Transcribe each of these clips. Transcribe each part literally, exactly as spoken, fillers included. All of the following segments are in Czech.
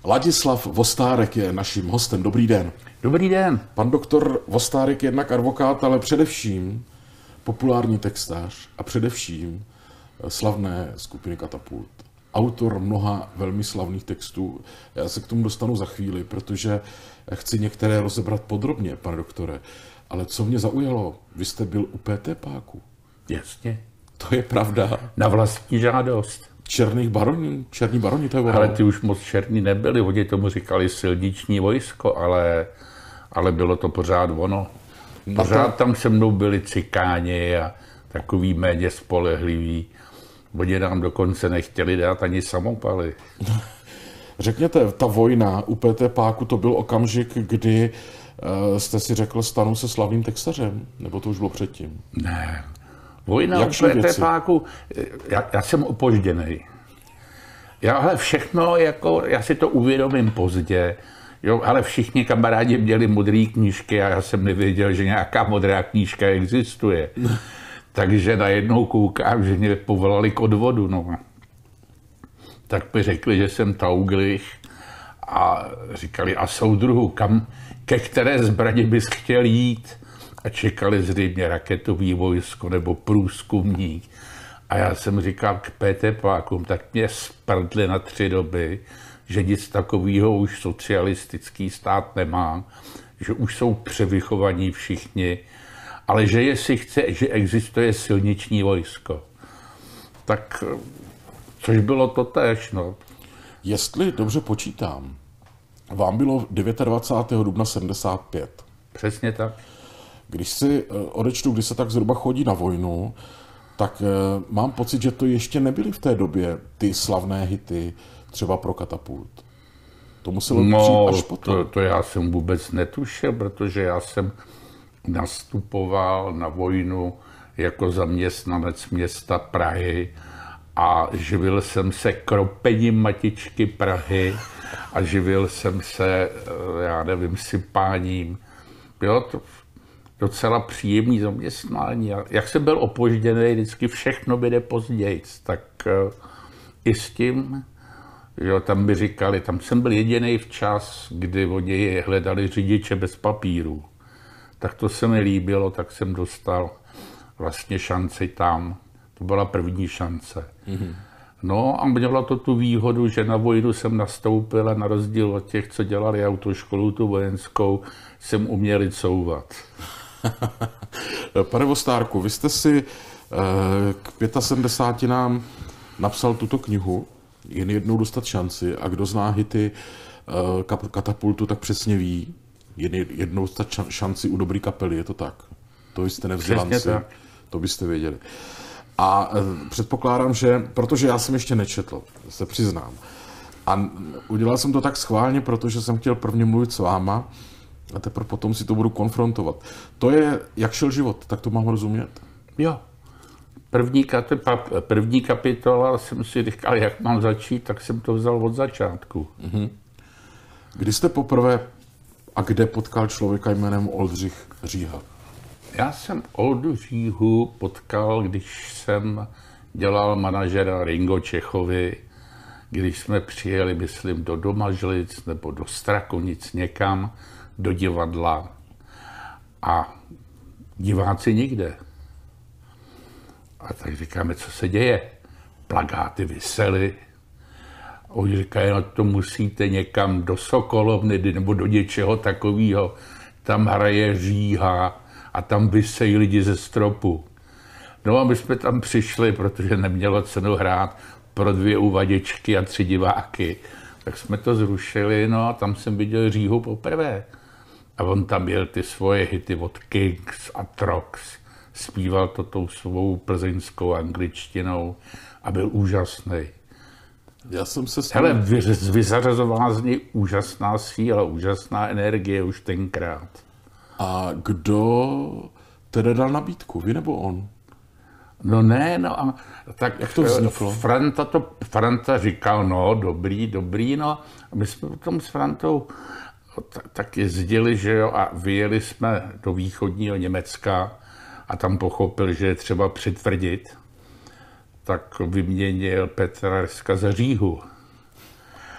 Ladislav Vostárek je naším hostem. Dobrý den. Dobrý den. Pan doktor Vostárek je jednak advokát, ale především populární textař a především slavné skupiny Katapult. Autor mnoha velmi slavných textů. Já se k tomu dostanu za chvíli, protože chci některé rozebrat podrobně, pane doktore. Ale co mě zaujalo, vy jste byl u PTPáku. Jasně. To je pravda. Na vlastní žádost. Černých baronů, černí baroni to je Ale ty už moc černí nebyli, oni tomu říkali silniční vojsko, ale, ale bylo to pořád ono. Pořád tam se mnou byli cikáni a takový méně spolehliví. Oni nám dokonce nechtěli dát ani samopaly. Řekněte, ta vojna u PTPáku, to byl okamžik, kdy uh, jste si řekl, stanu se slavným textařem? Nebo to už bylo předtím? Ne. Vojna u PTPáku, já, já jsem opožděnej. Já ale všechno, jako, já si to uvědomím pozdě, jo, ale všichni kamarádi měli modré knížky a já jsem nevěděl, že nějaká modrá knížka existuje. Takže najednou koukám, že mě povolali k odvodu. No. Tak mi řekli, že jsem tauglich a říkali, a soudruhu, kam, ke které zbraně bys chtěl jít? A čekali zřejmě raketový vojsko nebo průzkumník. A já jsem říkal k PTPákům, tak mě sprdli na tři doby, že nic takového už socialistický stát nemá, že už jsou převychovaní všichni, ale že jestli chce, že existuje silniční vojsko. Tak, což bylo to též, no. Jestli dobře počítám, vám bylo dvacátého devátého dubna sedmdesát pět. Přesně tak. Když si odečtu, když se tak zhruba chodí na vojnu, tak mám pocit, že to ještě nebyly v té době ty slavné hity, třeba pro Katapult. To muselo no, přijít až potom. To, to já jsem vůbec netušil, protože já jsem nastupoval na vojnu jako zaměstnanec města Prahy a živil jsem se kropením matičky Prahy a živil jsem se, já nevím, sypáním. Jo, to docela příjemný zaměstnání. Jak jsem byl opožděný, vždycky všechno bude později, tak i s tím, jo, tam by říkali, tam jsem byl jediný včas, kdy oni hledali řidiče bez papíru. Tak to se mi líbilo, tak jsem dostal vlastně šanci tam. To byla první šance. Mm-hmm. No a mělo to tu výhodu, že na vojnu jsem nastoupil a na rozdíl od těch, co dělali autoškolu, tu vojenskou, jsem uměl couvat. Pane Vostárku, vy jste si k sedmdesáti nám napsal tuto knihu, jen jednou dostat šanci, a kdo zná hity Katapultu, tak přesně ví, jen jednou dostat šanci u dobrý kapely, je to tak? To jste nevzdělanci, to byste věděli. A předpokládám, že, protože já jsem ještě nečetl, se přiznám, a udělal jsem to tak schválně, protože jsem chtěl prvně mluvit s váma, a teprve potom si to budu konfrontovat. To je, jak šel život, tak to mám rozumět? Jo. První, kapitola, první kapitola jsem si říkal, jak mám začít, tak jsem to vzal od začátku. Mm-hmm. Kdy jste poprvé a kde potkal člověka jménem Oldřich Říha? Já jsem Oldu Říhu potkal, když jsem dělal manažera Ringo Čechovi, když jsme přijeli, myslím, do Domažlic nebo do Strakonic někam, do divadla a diváci nikde. A tak říkáme, co se děje? Plakáty visely. Oni říkají, no to musíte někam do Sokolovny nebo do něčeho takového. Tam hraje Říha a tam visejí lidi ze stropu. No a my jsme tam přišli, protože nemělo cenu hrát pro dvě uvaděčky a tři diváky. Tak jsme to zrušili, no a tam jsem viděl Říhu poprvé. A on tam měl ty svoje hity od Kings a Trox. Zpíval to tou svou plzeňskou angličtinou a byl úžasný. Já jsem se Hele, vyzařazovala z něj úžasná síla, úžasná energie už tenkrát. A kdo tedy dal nabídku, vy nebo on? No ne, no a tak jak to vzniklo? Franta, to, Franta říkal, no dobrý, dobrý, no. A my jsme potom s Frantou tak jezdili, že jo, a vyjeli jsme do východního Německa a tam pochopil, že je třeba přitvrdit, tak vyměnil Petra Reska za Říhu.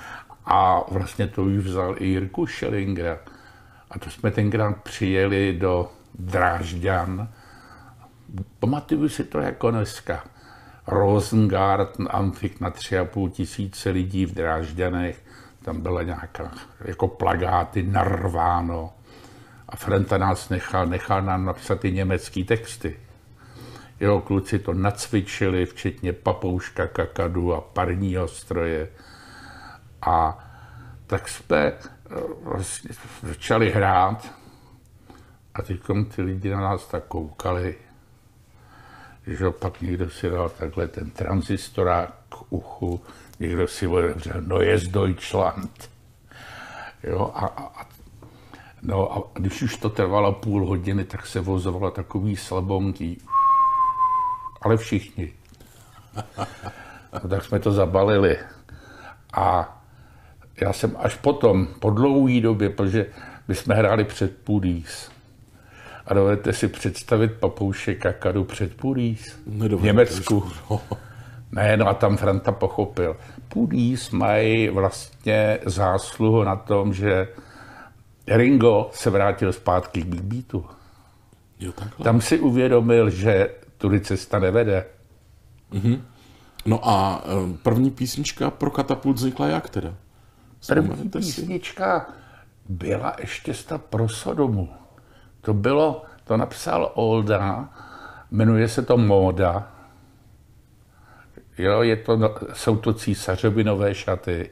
A vlastně to už vzal i Jirku Schellingera. A to jsme tenkrát přijeli do Drážďan. Pamatuju si to jako dneska. Rosengarten, amfik na tři a půl tisíce lidí v Drážďanech. Tam byla nějaká jako plagáty narváno. A Frenta nás nechal, nechal nám napsat i německý texty. Jeho kluci to nacvičili, včetně Papouška Kakadu a parního stroje. A tak jsme vlastně začali hrát a teď ty lidi na nás tak koukali, že pak někdo si dal takhle ten tranzistorák k uchu, někdo si otevřel Neues Deutschland. Jo, a, a, no a když už to trvalo půl hodiny, tak se vozovalo takový slabonký. Ale všichni. No, tak jsme to zabalili. A já jsem až potom, po dlouhé době, protože my jsme hráli před Pudís. A dovedete si představit Papouše Kakadu před Pudís v Německu. Ne, no a tam Franta pochopil. Pudís mají vlastně zásluhu na tom, že Ringo se vrátil zpátky k Big Beatu. Jo, takhle. Tam si uvědomil, že tudy cesta nevede. Mm-hmm. No a první písnička pro Katapult vznikla jak teda? První písnička byla ještě sta pro Sodomu. To bylo, to napsal Olda, jmenuje se to Móda. Jo, je to, jsou to císařovi nové šaty.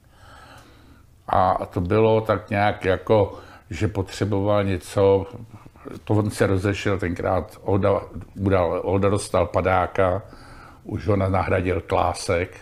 A to bylo tak nějak jako, že potřeboval něco, to on se rozešel tenkrát, Olda, udal, Olda dostal padáka, už ho nahradil Klásek.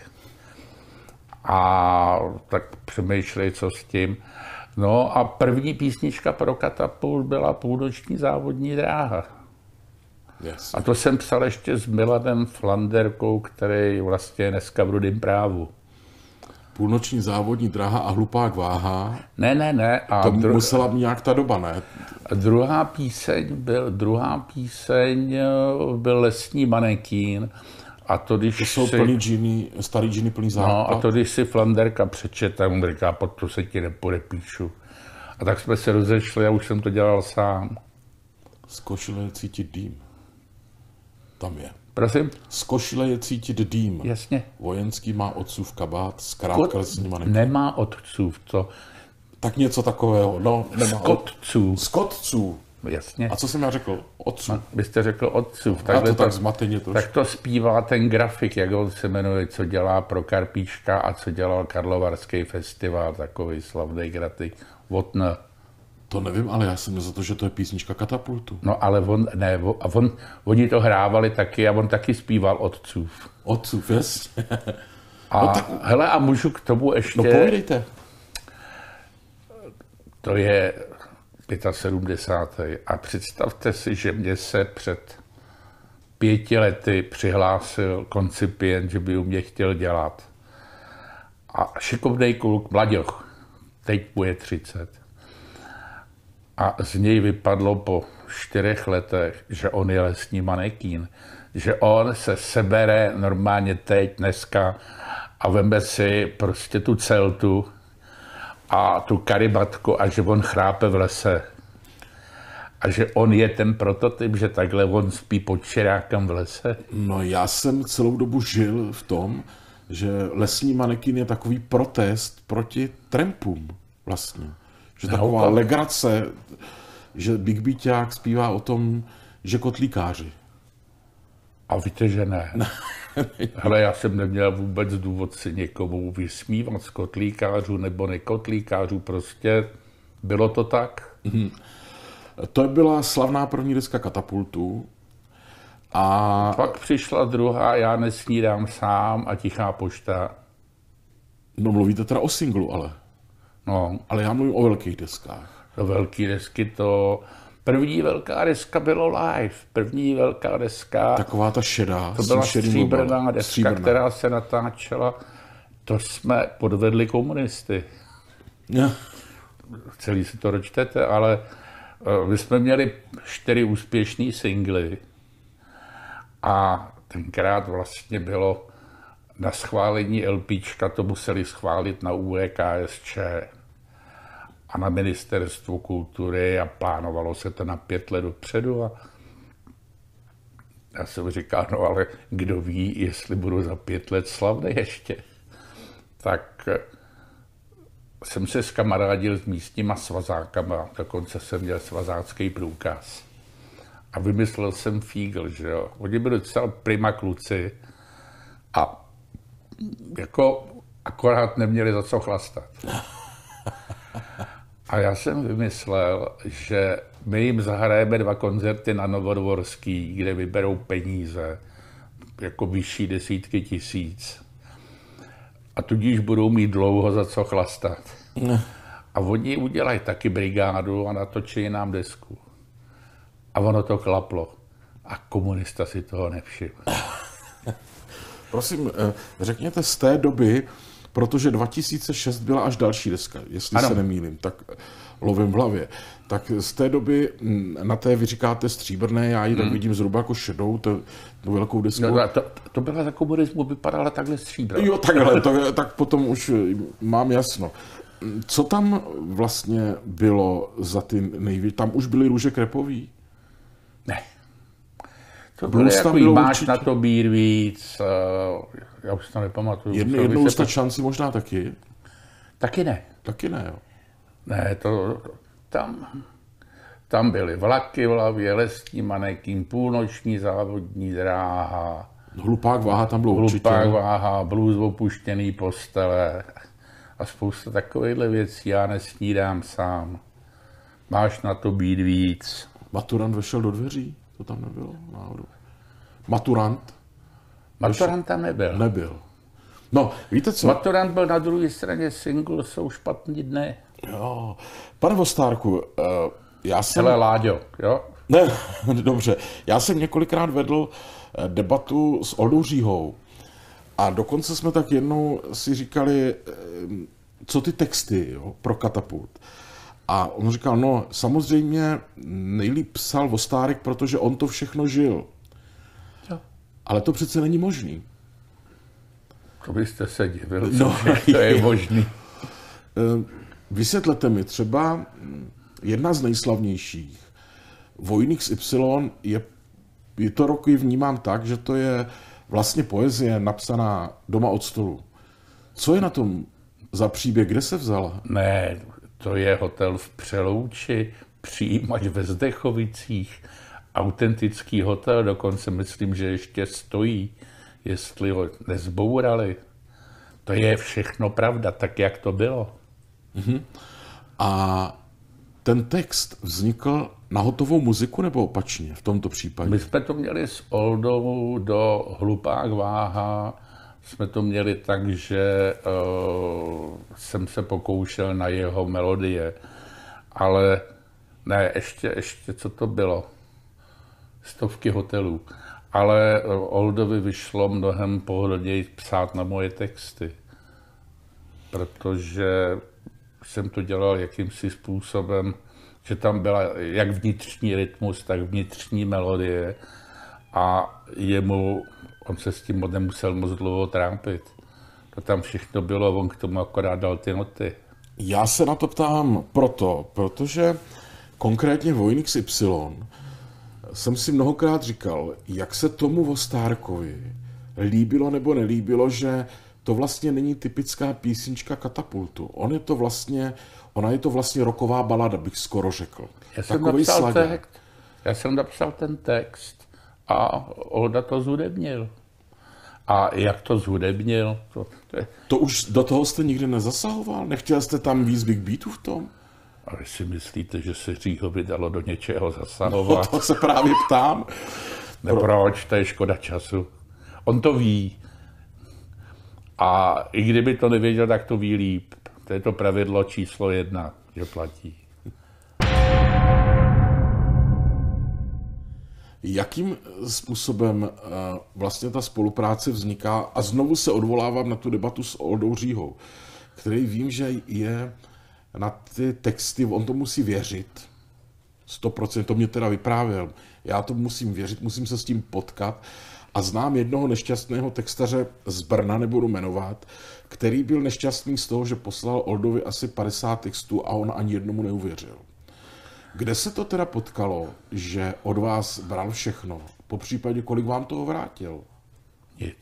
A tak přemýšleli, co s tím. No a první písnička pro Katapult byla Půlnoční závodní dráha. Yes. A to jsem psal ještě s Milanem Flanderkou, který vlastně je dneska v Rudým právu. Půlnoční závodní dráha a Hlupák váha. Ne, ne, ne. A to dru... musela být nějak ta doba, ne? Druhá píseň byl, druhá píseň byl Lesní manekín. A to, když to jsou si... plný džiny, starý džiny plný základ. No a to, když si Flanderka přečete, on říká, pod to se ti nepodepíšu. A tak jsme se rozešli a už jsem to dělal sám. Z košile je cítit dým. Tam je. Prosím? Z košile je cítit dým. Jasně. Vojenský má otcův kabát, zkrátka lesní manekín. Nemá otcův, to... Tak něco takového, no. Nemá Skotců. Skotců. Jasně. A co jsem já řekl? Otců. No, vy jste řekl otcův. Já to tak zmateně trošku. Tak to zpívá ten grafik, jak on se jmenuje, co dělá pro Karpíčka a co dělal Karlovarský festival, takový slavný grafik. Votne. To nevím, ale já jsem měl za to, že to je písnička Katapultu. No ale on, ne, a on, oni to hrávali taky a on taky zpíval otcův. Otcův, jasně. A no tak... hele, a můžu k tomu ještě... No povídejte. To je sedmdesátý pátý A představte si, že mě se před pěti lety přihlásil koncipient, že by u mě chtěl dělat. A šikovnej kluk, mladěch, teď mu je třicet. A z něj vypadlo po čtyřech letech, že on je lesní manekín. Že on se sebere normálně teď, dneska a veme si prostě tu celtu a tu karibatku a že on chrápe v lese. A že on je ten prototyp, že takhle on spí pod čerákem v lese. No já jsem celou dobu žil v tom, že lesní manekín je takový protest proti trampům vlastně. Že taková no, legrace, že Big Beaták zpívá o tom, že kotlíkáři. A víte, že ne. Hele, já jsem neměl vůbec důvod si někomu vysmívat z kotlíkářů nebo nekotlíkářů, prostě bylo to tak. Mm-hmm. To byla slavná první deska Katapultu. A pak přišla druhá, Já nesnídám sám a Tichá pošta. No mluvíte teda o singlu, ale. No. Ale já mluvím o velkých deskách. To velké desky to... První velká deska bylo live. První velká deska... Taková ta šedá. To byla stříbrná deska, stříbrná. Která se natáčela. To jsme podvedli komunisty. Ja. Celý si to dočtete, ale my jsme měli čtyři úspěšný singly. A tenkrát vlastně bylo na schválení LPčka to museli schválit na U E K S Č a na Ministerstvu kultury a plánovalo se to na pět let dopředu. A já jsem říkal, no ale kdo ví, jestli budu za pět let slavný ještě. Tak jsem se skamarádil s místníma svazákama, dokonce jsem měl svazácký průkaz. A vymyslel jsem fígl, že jo. Oni byli docela prima kluci a jako akorát neměli za co chlastat. A já jsem vymyslel, že my jim zahrajeme dva koncerty na Novodvorský, kde vyberou peníze, jako vyšší desítky tisíc. A tudíž budou mít dlouho za co chlastat. A oni udělají taky brigádu a natočí nám desku. A ono to klaplo. A komunista si toho nevšiml. Prosím, řekněte z té doby, protože dva tisíce šest byla až další deska, jestli ano. se nemýlím, tak lovím v hlavě. Tak z té doby na té vy říkáte stříbrné, já ji hmm. tak vidím zhruba jako šedou, tu velkou desku. No, to, to byla za komunismu, vypadala takhle stříbrná. Jo, takhle, to, tak potom už mám jasno. Co tam vlastně bylo za ty největší? Tam už byly Růže krepový? Ne. To bylo jako máš určitě... na to bír víc, uh, já už to nepamatuju. Jedno, jednou dostat se... šanci možná taky? Taky ne. Taky ne, jo. Ne, to tam, tam byly Vlaky v hlavě, Lesní manekín, Půlnoční závodní dráha. Hlupák váha tam bylo určitě. Hlupák váha, blues opuštěný postele a spousta takovýchhle věcí, já nesnídám sám. Máš na to být víc. Maturant vešel do dveří? To tam nebylo náhodou. Maturant? Maturant tam nebyl. Nebyl. No, víte co? Maturant byl na druhé straně single Jsou špatný dny. Jo. Pane Vostárku, já jsem... Hele, Láďo, jo? Ne, dobře. Já jsem několikrát vedl debatu s Oldou Říhou a dokonce jsme tak jednou si říkali, co ty texty, jo, pro Katapult. A on říkal, no samozřejmě nejlíp psal Vostárek, protože on to všechno žil. Jo. Ale to přece není možný. To byste se divil, no, to je možný. Vysvětlete mi, třeba jedna z nejslavnějších, Vojník z Y, je, je to roky vnímám tak, že to je vlastně poezie napsaná doma od stolu. Co je na tom za příběh, kde se vzala? Ne, to je hotel v Přelouči, přijímač ve Zdechovicích, autentický hotel, dokonce myslím, že ještě stojí, jestli ho nezbourali. To je všechno pravda, tak jak to bylo. Mhm. A ten text vznikl na hotovou muziku nebo opačně v tomto případě? My jsme to měli s Oldou do Hlupák váha, jsme to měli tak, že uh, jsem se pokoušel na jeho melodie, ale ne, ještě, ještě co to bylo? Stovky hotelů. Ale Oldovi vyšlo mnohem pohodlněji psát na moje texty, protože jsem to dělal jakýmsi způsobem, že tam byla jak vnitřní rytmus, tak vnitřní melodie a jemu, on se s tím nemusel moc dlouho trápit. To tam všechno bylo, on k tomu akorát dal ty noty. Já se na to ptám proto, protože konkrétně Vojník z Y jsem si mnohokrát říkal, jak se tomu Vostárkovi líbilo nebo nelíbilo, že to vlastně není typická písnička Katapultu. On je to vlastně, ona je to vlastně rocková balada, bych skoro řekl. Já jsem, napsal text, já jsem napsal ten text a Olda to zhudebnil. A jak to zhudebnil? To, to, je... to už do toho jste nikdy nezasahoval? Nechtěl jste tam víc big beatů v tom? A vy si myslíte, že se Říhovi dalo do něčeho zasahovat? No, to se právě ptám. Neproč, to je škoda času. On to ví. A i kdyby to nevěděl, tak to ví líp. To je to pravidlo číslo jedna, že platí. Jakým způsobem vlastně ta spolupráce vzniká? A znovu se odvolávám na tu debatu s Oldou Říhou, který vím, že je na ty texty, on to musí věřit. sto procent to mě teda vyprávěl. Já to musím věřit, musím se s tím potkat. A znám jednoho nešťastného textaře z Brna, nebudu jmenovat, který byl nešťastný z toho, že poslal Oldovi asi padesát textů a on ani jednomu neuvěřil. Kde se to teda potkalo, že od vás bral všechno? Po případě, kolik vám toho vrátil? Nic.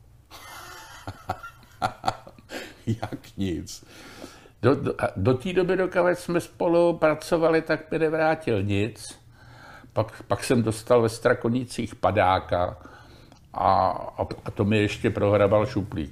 Jak nic? Do, do, do té doby, dokud jsme spolu pracovali, tak mi nevrátil nic. Pak, pak jsem dostal ve Strakonicích padáka a, a, a to mi ještě prohrabal šuplík.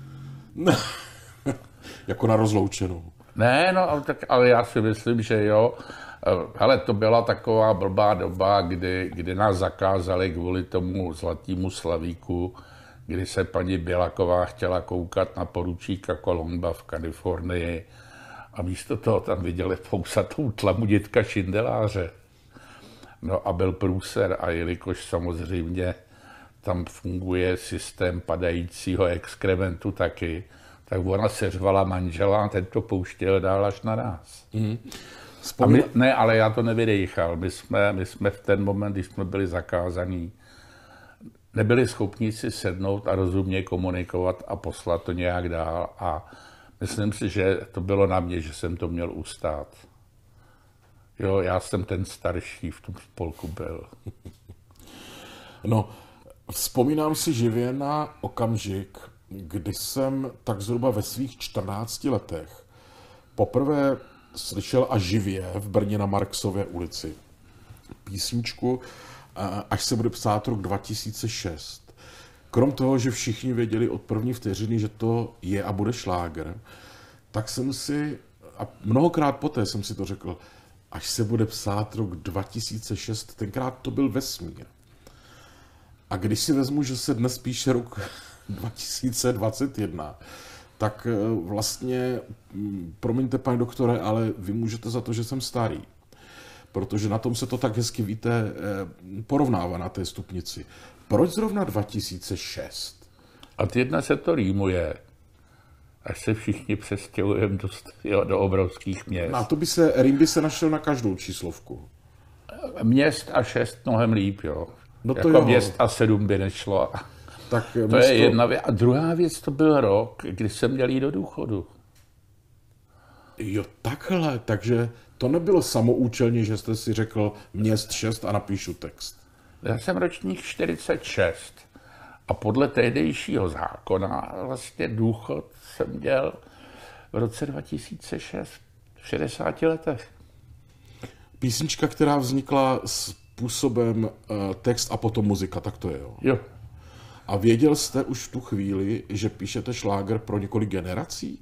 Jako na rozloučenou. Ne, no, ale, tak, ale já si myslím, že jo. Hele, to byla taková blbá doba, kdy, kdy nás zakázali kvůli tomu zlatému slavíku, kdy se paní Bělaková chtěla koukat na poručíka Kolomba v Kalifornii a místo toho tam viděli pousatou tlamu dětka Šindeláře. No a byl průser a jelikož samozřejmě tam funguje systém padajícího exkrementu taky, tak ona seřvala manžela a ten to pouštěl dál až na nás. Mm. A my, ne, ale já to nevydejchal. My jsme, my jsme v ten moment, když jsme byli zakázaní, nebyli schopni si sednout a rozumně komunikovat a poslat to nějak dál. A myslím si, že to bylo na mě, že jsem to měl ustát. Jo, já jsem ten starší v tom spolku byl. No, vzpomínám si živě na okamžik, kdy jsem tak zhruba ve svých čtrnácti letech poprvé slyšel a živě v Brně na Marksově ulici písničku Až se bude psát rok dva tisíce šest. Krom toho, že všichni věděli od první vteřiny, že to je a bude šláger, tak jsem si, a mnohokrát poté jsem si to řekl, až se bude psát rok dva tisíce šest, tenkrát to byl vesmír. A když si vezmu, že se dnes píše rok dva tisíce dvacet jedna, tak vlastně, promiňte, pane doktore, ale vy můžete za to, že jsem starý. Protože na tom se to tak hezky, víte, porovnává na té stupnici. Proč zrovna dva tisíce šest? A jedna se to rýmuje, až se všichni přestěhujeme do, do obrovských měst. A to by se, rým by se našel na každou číslovku. Měst a šest mnohem líp, jo. No to jako jo. Měst a sedm by nešlo. Tak to místo... je jedna věc. A druhá věc, to byl rok, kdy jsem měl jít do důchodu. Jo, takhle. Takže to nebylo samoučelně, že jste si řekl měst šest a napíšu text. Já jsem ročník čtyřicet šest a podle tehdejšího zákona vlastně důchod jsem měl v roce dva tisíce šest, v šedesáti letech. Písnička, která vznikla způsobem uh, text a potom muzika, tak to je, jo? Jo. A věděl jste už v tu chvíli, že píšete šláger pro několik generací?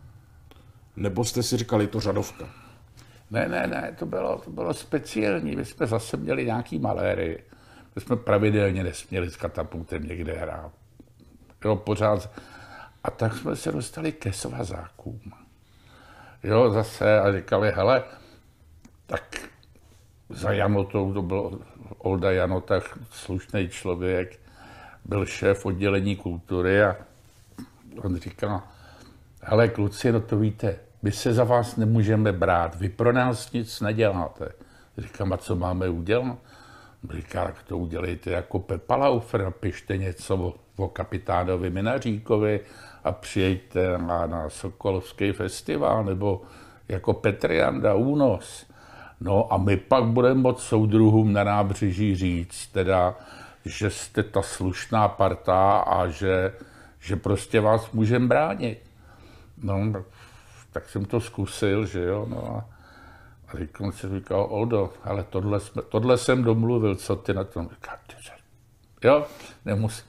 Nebo jste si říkali, je to řadovka? Ne, ne, ne, to bylo, to bylo speciální. My jsme zase měli nějaký maléry. My jsme pravidelně nesměli s katapultem někde hrát. Jo, pořád. A tak jsme se dostali ke svazákům. Jo, zase a říkali, hele, tak za Janotou, to byl Olda Janota, slušný člověk, byl šéf oddělení kultury a on říkal, hele kluci, no to víte, my se za vás nemůžeme brát, vy pro nás nic neděláte. Říkám, a co máme udělat? Říká, tak to udělejte jako Pepa Laufer, napište něco o, o kapitánovi Minaříkovi a přijďte na, na Sokolovský festival, nebo jako Petr Janda, Únos. No a my pak budeme moct soudruhům na nábřeží říct, teda, že jste ta slušná parta a že, že prostě vás můžeme bránit. No, tak, tak jsem to zkusil, že jo, no a, a říkal, si říkal, Oldo, ale tohle, jsme, tohle jsem domluvil, co ty na tom? Říkal, jo, nemusím.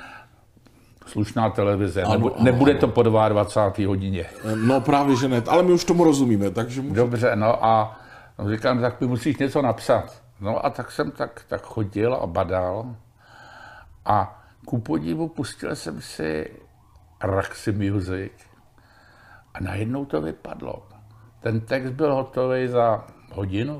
Slušná televize, ano, nebude, ano, nebude ano. To po dvacáté hodině. No právě, že ne, ale my už tomu rozumíme, takže můžu... Dobře, no a říkám, tak mi musíš něco napsat. No a tak jsem tak, tak chodil a badal a ku podivu pustil jsem si Raxi Music a najednou to vypadlo. Ten text byl hotový za hodinu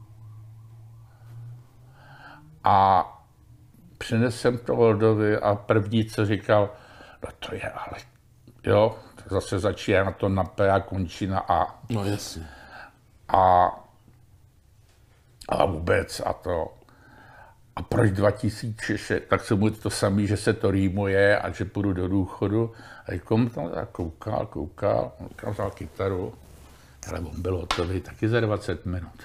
a přinesl jsem to Oldovi a první, co říkal, no to je ale, jo, zase začíná na to na P a končí na A. No jasně. A, a vůbec a to. A proč dva tisíce šest? Tak se mu to samý, že se to rýmuje a že půjdu do důchodu. A jako tam koukal, koukal, koukal, vzal kytaru. Ale on byl hotový taky za dvacet minut.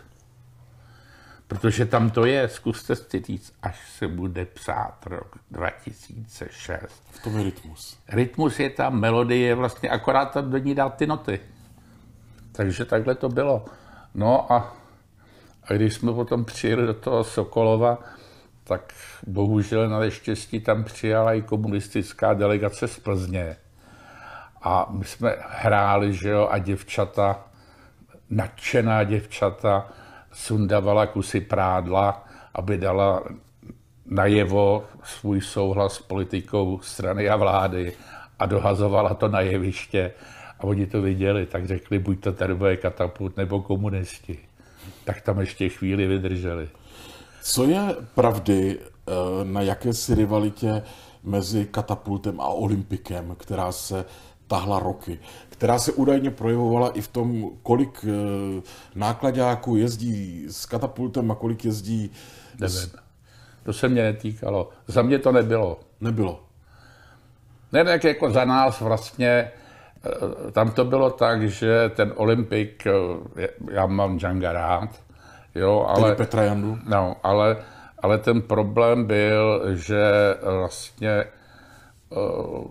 Protože tam to je, zkuste si říct, až se bude psát rok dva tisíce šest. V tom je rytmus. Rytmus je tam, melodie je vlastně, akorát tam do ní dát ty noty. Takže takhle to bylo. No a, a když jsme potom přijeli do toho Sokolova, tak bohužel na neštěstí tam přijala i komunistická delegace z Plzně. A my jsme hráli, že jo, a děvčata, nadšená děvčata, sundavala kusy prádla, aby dala najevo svůj souhlas s politikou strany a vlády a dohazovala to na jeviště. A oni to viděli, tak řekli, buď to tady bude Katapult nebo komunisti. Tak tam ještě chvíli vydrželi. Co je pravdy na jakési rivalitě mezi Katapultem a Olympikem, která se tahla roky, která se údajně projevovala i v tom, kolik nákladáků jezdí s Katapultem a kolik jezdí... Nevím. To se mě netýkalo. Za mě to nebylo. Nebylo. Ne, tak jako za nás vlastně, tam to bylo tak, že ten Olympik, já mám Džanga rád, jo, ale... Tedy Petra Jandu. No, ale, ale ten problém byl, že vlastně uh,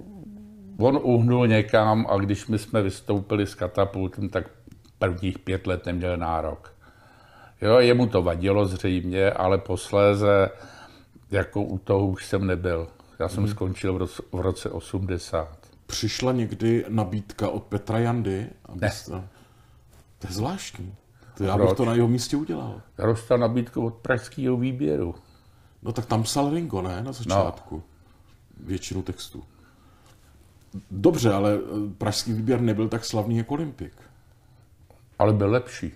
on uhnul někam a když my jsme vystoupili s Katapultem, tak prvních pět let neměl nárok. Jo, jemu to vadilo zřejmě, ale posléze jako u toho už jsem nebyl. Já jsem hmm. skončil v roce, v roce osmdesát. Přišla někdy nabídka od Petra Jandy? Abyste... Ne. To je zvláštní. To já bych to na jeho místě udělal. Já dostal nabídku od pražského výběru. No tak tam psal Ringo, ne? Na začátku. No. Většinu textů. Dobře, ale pražský výběr nebyl tak slavný jako Olympik. Ale byl lepší.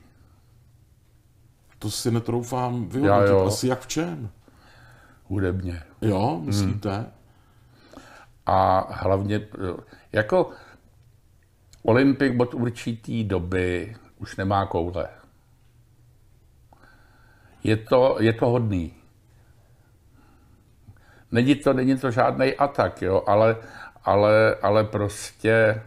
To si netroufám vyhodnotit. Asi jak v čem? Hudebně. Jo, myslíte? Hmm. A hlavně, jako Olympik od určitý doby už nemá koule. Je to, je to hodný. Není to, není to žádný atak, jo, ale, ale, ale prostě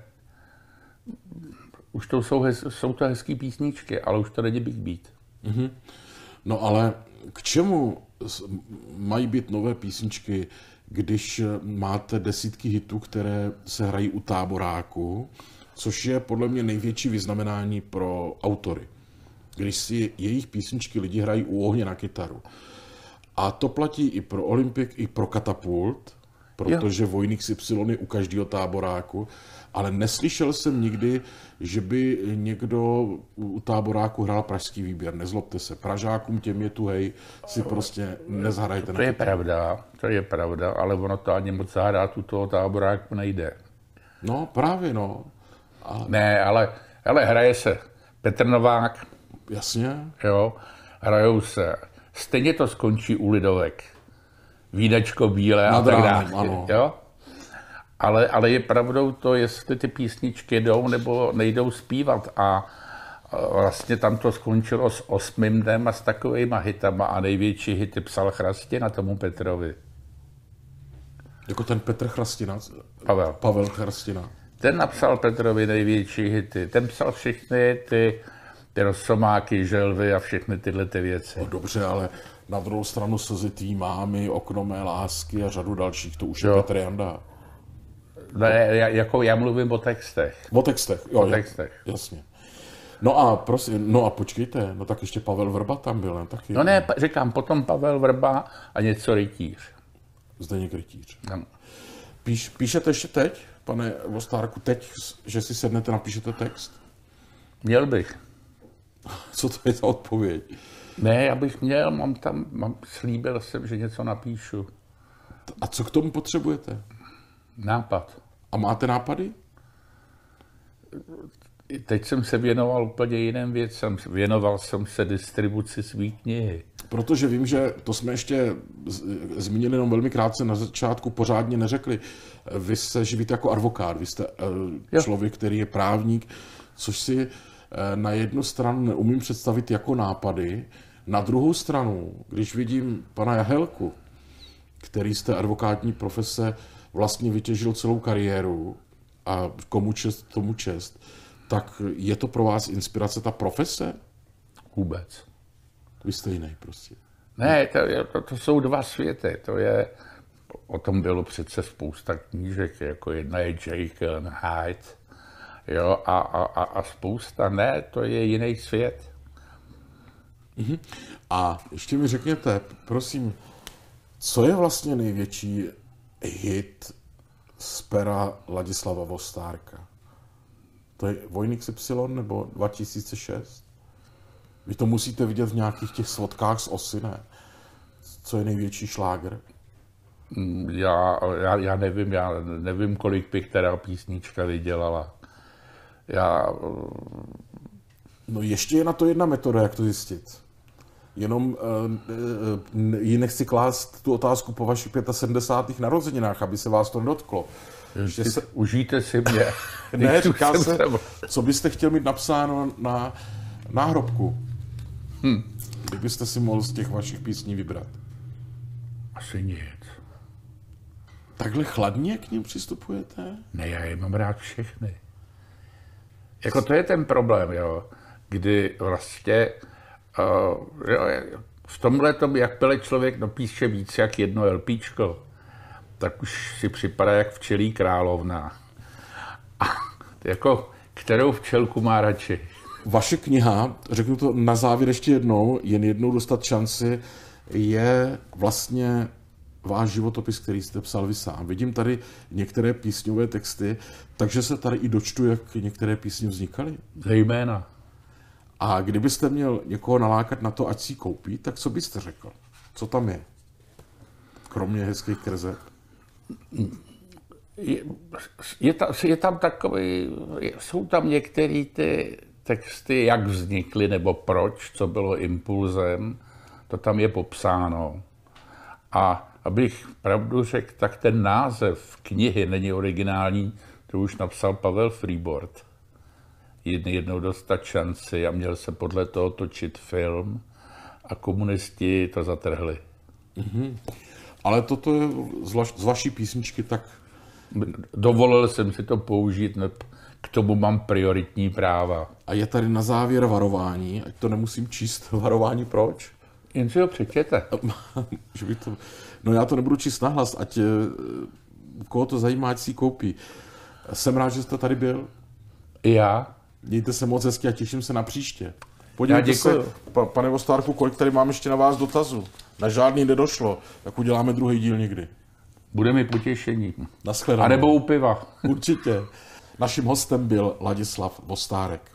už to jsou, hez, jsou to hezký písničky, ale už to není Big Beat. Mm-hmm. No ale k čemu mají být nové písničky, když máte desítky hitů, které se hrají u táboráku, což je podle mě největší vyznamenání pro autory. Když si jejich písničky lidi hrají u ohně na kytaru. A to platí i pro Olympik, i pro Katapult, protože jo. Vojnix Y je u každého táboráku, ale neslyšel jsem nikdy, že by někdo u táboráku hrál pražský výběr. Nezlobte se, Pražákům těm je tu hej, si prostě nezhrajte. To je pravda, to je pravda, ale ono to ani moc zahrát u toho táboráku nejde. No právě no. Ale... Ne, ale, ale hraje se Petr Novák. Jasně. Jo, hrajou se. Stejně to skončí u Lidovek. Vídečko bílé a tak dále. Jo? Ale, ale je pravdou to, jestli ty písničky jdou nebo nejdou zpívat. A vlastně tam to skončilo s osmým dnem a s takovýma hitama a největší hity psal Chrastina tomu Petrovi. Jako ten Petr Chrastina? Pavel. Pavel Chrastina. Ten napsal Petrovi největší hity. Ten psal všechny ty, ty Rosomáky, Želvy a všechny tyhle ty věci. No dobře, ale na druhou stranu Slzy tvý mámy, Okno mé lásky a řadu dalších, to už je jo. Petr Janda. Ne, jako já mluvím o textech. O textech, jo. O textech. Jasně. No a prosím, no a počkejte, no tak ještě Pavel Vrba tam byl, ne? Taky. No ne, říkám, potom Pavel Vrba a něco Rytíř. Zdeněk Rytíř. No. Píš, píšete ještě teď, pane Vostárku, teď, že si sednete, napíšete text? Měl bych. Co to je za odpověď? Ne, já bych měl, mám tam, mám, slíbil jsem, že něco napíšu. A co k tomu potřebujete? Nápad. A máte nápady? Teď jsem se věnoval úplně jiným věcem. Věnoval jsem se distribuci své knihy. Protože vím, že to jsme ještě zmínili jenom velmi krátce na začátku, pořádně neřekli. Vy se živíte jako advokát, vy jste jo. člověk, který je právník, což si na jednu stranu neumím představit jako nápady, Na druhou stranu, když vidím pana Jahelku, který z té advokátní profese vlastně vytěžil celou kariéru a komu čest, tomu čest, tak je to pro vás inspirace ta profese? Vůbec. Vy jste jiný prostě. Ne, to, je, to, to jsou dva světy. To je, o tom bylo přece spousta knížek, jako jedna je Jekyll a Hyde, jo, a, a, a, a spousta ne, to je jiný svět. Mhm. A ještě mi řekněte, prosím, co je vlastně největší hit z pera Ladislava Vostárka? To je Vojny iks ypsilon nebo dva tisíce šest? Vy to musíte vidět v nějakých těch svodkách z Osy, ne? Co je největší šláger? Já, já, já nevím, já nevím, kolik bych teda písnička vydělala. Já... No ještě je na to jedna metoda, jak to zjistit. Jenom uh, uh, ji nechci klást tu otázku po vašich sedmdesátých pěti narozeninách, aby se vás to nedotklo. Že se... Užijte si mě. Ne, říká se, co byste chtěl mít napsáno na náhrobku. Hm. Kdybyste si mohl z těch vašich písní vybrat. Asi nic. Takhle chladně k ním přistupujete? Ne, já je mám rád všechny. Jako to je ten problém, jo, kdy vlastně uh, jo, v tomhle tom, jakmile člověk napíše víc jak jedno LPčko, tak už si připadá jak včelí královna. A jako, kterou včelku má radši? Vaše kniha, řeknu to na závěr ještě jednou, jen jednou dostat šanci, je vlastně váš životopis, který jste psal vy sám. Vidím tady některé písňové texty, takže se tady i dočtu, jak některé písně vznikaly. Zejména. A kdybyste měl někoho nalákat na to, ať si ji koupí, tak co byste řekl? Co tam je? Kromě hezkých kreseb. Je, je, tam, je tam takový, jsou tam některé ty texty, jak vznikly nebo proč, co bylo impulzem, to tam je popsáno. A abych pravdu řekl, tak ten název knihy není originální, to už napsal Pavel Freeboard. Jedn, jednou dostat šanci a měl se podle toho točit film a komunisti to zatrhli. Mm-hmm. Ale toto je z vaší písničky tak... Dovolil jsem si to použít, k tomu mám prioritní práva. A je tady na závěr varování, ať to nemusím číst, varování proč? Jen si ho přečtěte. Že by to... No já to nebudu číst nahlas, ať koho to zajímá, ať si ji koupí. Jsem rád, že jste tady byl. I já. Mějte se moc hezky a těším se na příště. Podívejte se, pa, pane Vostárku, kolik tady mám ještě na vás dotazů. Na žádný nedošlo, tak uděláme druhý díl někdy. Bude mi potěšení. Naschledanou. A nebo u piva. Určitě. Naším hostem byl Ladislav Vostárek.